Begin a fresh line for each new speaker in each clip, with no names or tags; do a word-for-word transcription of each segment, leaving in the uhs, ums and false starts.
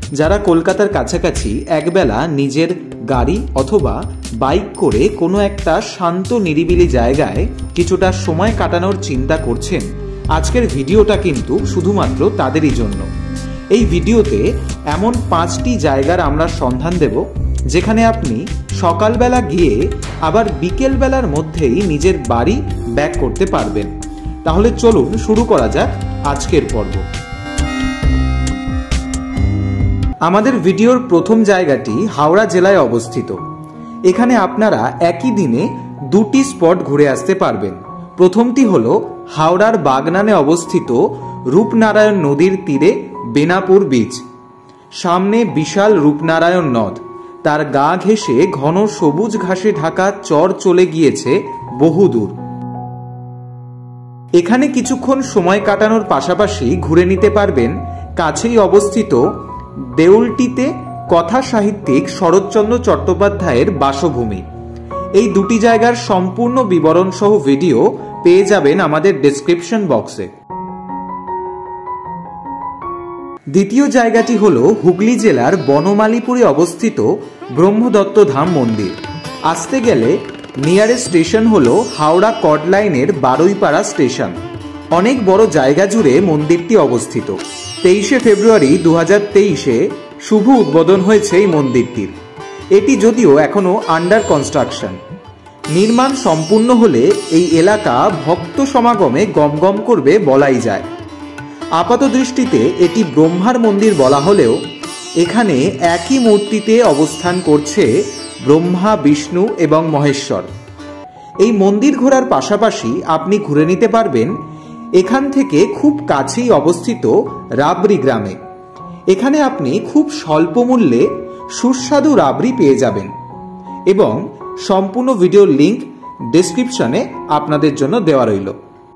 যারা কলকাতার কাছাকাছি একবেলা নিজের গাড়ি অথবা বাইক করে কোনো একটা শান্ত নিরিবিলি জায়গায় কিছুটা সময় কাটানোর চিন্তা করছেন, আজকের ভিডিওটা কিন্তু শুধুমাত্র তাদেরই জন্য। এই ভিডিওতে এমন পাঁচটি জায়গার আমরা সন্ধান দেব যেখানে আপনি সকালবেলা গিয়ে আবার বিকেলবেলার মধ্যেই নিজের বাড়ি ব্যাক করতে পারবেন। তাহলে চলুন শুরু করা যাক আজকের পর্ব। আমাদের ভিডিওর প্রথম জায়গাটি হাওড়া জেলায় অবস্থিত। এখানে আপনারা একই দিনে দুটি স্পট ঘুরে আসতে পারবেন। প্রথমটি হলো হাওড়ার বাগনানে অবস্থিত রূপনারায়ণ নদীর তীরে বেনাপুর বিচ। সামনে বিশাল রূপনারায়ণ নদ, তার গা ঘেঁষে ঘন সবুজ ঘাসে ঢাকা চর চলে গিয়েছে বহুদূর। এখানে কিছুক্ষণ সময় কাটানোর পাশাপাশি ঘুরে নিতে পারবেন কাছেই অবস্থিত দেউলটিতে কথা সাহিত্যিক শরৎচন্দ্র চট্টোপাধ্যায়ের বাসভূমি। এই দুটি জায়গার সম্পূর্ণ বিবরণ সহ ভিডিও পেয়ে যাবেন আমাদের ডেসক্রিপশন বক্সে। দ্বিতীয় জায়গাটি হল হুগলি জেলার বনমালীপুরে অবস্থিত ব্রহ্মদত্ত ধাম মন্দির। আসতে গেলে নিয়ারেস্ট স্টেশন হল হাওড়া কড লাইনের বারুইপাড়া স্টেশন। অনেক বড় জায়গা জুড়ে মন্দিরটি অবস্থিত। তেইশে ফেব্রুয়ারি দু হাজার তেইশে শুভ উদ্বোধন হয়েছে এই মন্দিরটির। এটি যদিও এখনো আন্ডার কনস্ট্রাকশন। নির্মাণ সম্পূর্ণ হলে এই এলাকা ভক্ত সমাগমে গমগম করবে বলাই যায়। আপাত দৃষ্টিতে এটি ব্রহ্মার মন্দির বলা হলেও এখানে একই মূর্তিতে অবস্থান করছে ব্রহ্মা, বিষ্ণু এবং মহেশ্বর। এই মন্দির ঘোরার পাশাপাশি আপনি ঘুরে নিতে পারবেন এখান থেকে খুব কাছেই অবস্থিত রাবড়ি গ্রামে। এখানে আপনি খুব স্বল্প মূল্যে সুস্বাদু রাবড়ি পেয়ে যাবেন এবং সম্পূর্ণ ভিডিওর লিংক ডেসক্রিপশনে আপনাদের জন্য দেওয়া রইল।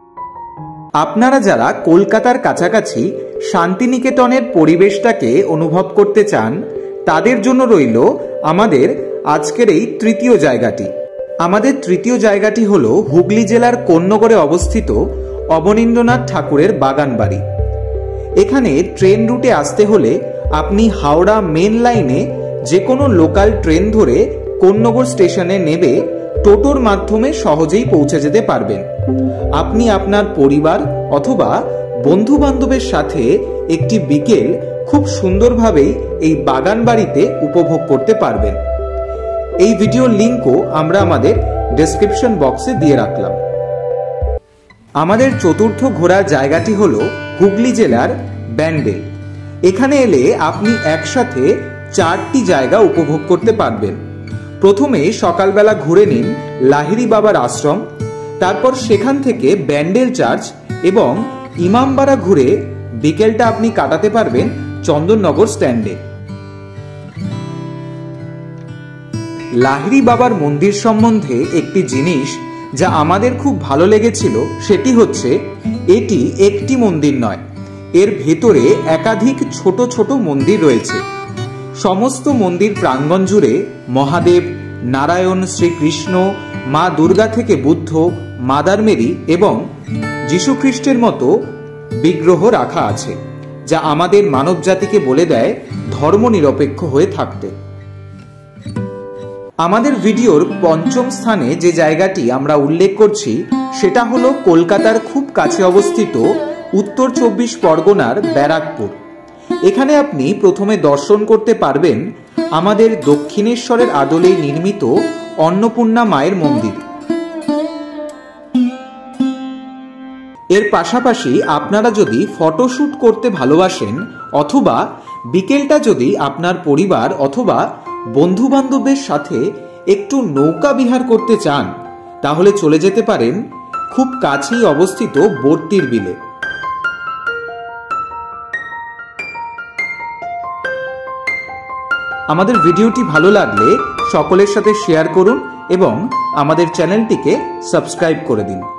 আপনারা যারা কলকাতার কাছাকাছি শান্তিনিকেতনের পরিবেশটাকে অনুভব করতে চান, তাদের জন্য রইল আমাদের আজকের এই তৃতীয় জায়গাটি। আমাদের তৃতীয় জায়গাটি হল হুগলি জেলার কোন্নগরে অবস্থিত অবনীন্দ্রনাথ ঠাকুরের বাগান বাড়ি। এখানে ট্রেন রুটে আসতে হলে আপনি হাওড়া মেন লাইনে যে কোনো লোকাল ট্রেন ধরে কোন্নগর স্টেশনে নেমে টোটোর মাধ্যমে সহজেই পৌঁছে যেতে পারবেন। আপনি আপনার পরিবার অথবা বন্ধু বান্ধবের সাথে একটি বিকেল খুব সুন্দরভাবেই এই বাগান বাড়িতে উপভোগ করতে পারবেন। এই ভিডিওর লিঙ্কও আমরা আমাদের ডেসক্রিপশন বক্সে দিয়ে রাখলাম। আমাদের চতুর্থ ঘোরার জায়গাটি হল হুগলি জেলার ব্যান্ডেল। এখানে এলে আপনি একসাথে চারটি জায়গা উপভোগ করতে পারবেন। প্রথমে সকালবেলা ঘুরে নিন লাহিড়ী বাবার আশ্রম, তারপর সেখান থেকে ব্যান্ডেল চার্চ এবং ইমামবাড়া ঘুরে বিকেলটা আপনি কাটাতে পারবেন চন্দননগর স্ট্যান্ডে। লাহিড়ী বাবার মন্দির সম্বন্ধে একটি জিনিস যা আমাদের খুব ভালো লেগেছিল সেটি হচ্ছে এটি একটি মন্দির নয়, এর ভেতরে একাধিক ছোট ছোট মন্দির রয়েছে। সমস্ত মন্দির প্রাঙ্গণ জুড়ে মহাদেব, নারায়ণ, শ্রীকৃষ্ণ, মা দুর্গা থেকে বুদ্ধ, মাদার মেরি এবং যীশুখ্রিস্টের মতো বিগ্রহ রাখা আছে, যা আমাদের মানব জাতিকে বলে দেয় ধর্মনিরপেক্ষ হয়ে থাকতে। আমাদের ভিডিওর পঞ্চম স্থানে যে জায়গাটি আমরা উল্লেখ করছি সেটা হলো কলকাতার খুব কাছে অবস্থিত উত্তর চব্বিশ পরগনার ব্যারাকপুর। এখানে আপনি প্রথমে দর্শন করতে পারবেন আমাদের দক্ষিণেশ্বরের আদলে নির্মিত অন্নপূর্ণা মায়ের মন্দির। এর পাশাপাশি আপনারা যদি ফটোশুট করতে ভালোবাসেন অথবা বিকেলটা যদি আপনার পরিবার অথবা বন্ধু বান্ধবদের সাথে একটু নৌকা বিহার করতে চান, তাহলে চলে যেতে পারেন খুব কাছেই অবস্থিত বর্তির বিলে। আমাদের ভিডিওটি ভালো লাগলে সকলের সাথে শেয়ার করুন এবং আমাদের চ্যানেলটিকে সাবস্ক্রাইব করে দিন।